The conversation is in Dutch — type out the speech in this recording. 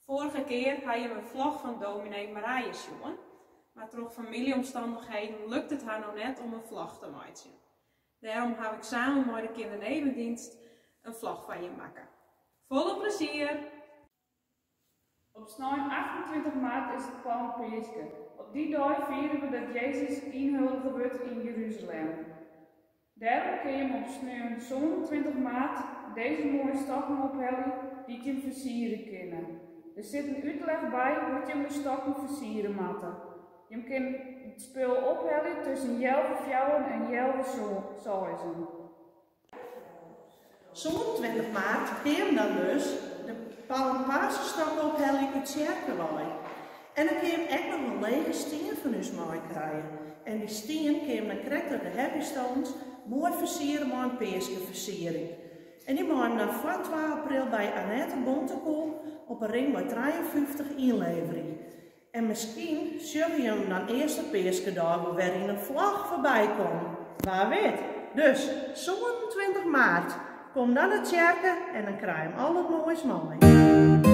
Vorige keer had je een vlog van dominee Marije zien, maar door familieomstandigheden lukt het haar nog net om een vlog te maken. Daarom heb ik samen met de kindernevendienst een vlog van je maken. Volle plezier! Op snel 28 maart is het Palmpeske. Op die dag vieren we dat Jezus inhuldigd wordt in Jeruzalem. Daarom kun je hem op snel 27 maart deze mooie stokken ophellen die je hem versieren kunnen. Er zit een uitleg bij hoe je hem de stokken versieren moet. Je kunt het spul ophellen tussen 11 vrouwen en 11 zuizen. 20 maart kwam dan dus de Palmpasenstokken ophelling uit Sjerkelwaai. En dan kwam ook nog een lege steen van ons mooi krijgen. En die steen kwam dan correct door de Happy Stones mooi versieren met een peeskeversiering. En die mogen dan van 12 april bij Annette Bontekool op een ring met 53 inlevering. En misschien zul je hem dan eerst de peeskedag waarin een vlag voorbij komt. Waar weet. Dus 27 maart. Kom dan het checken en dan krijg je hem al het moois mooi.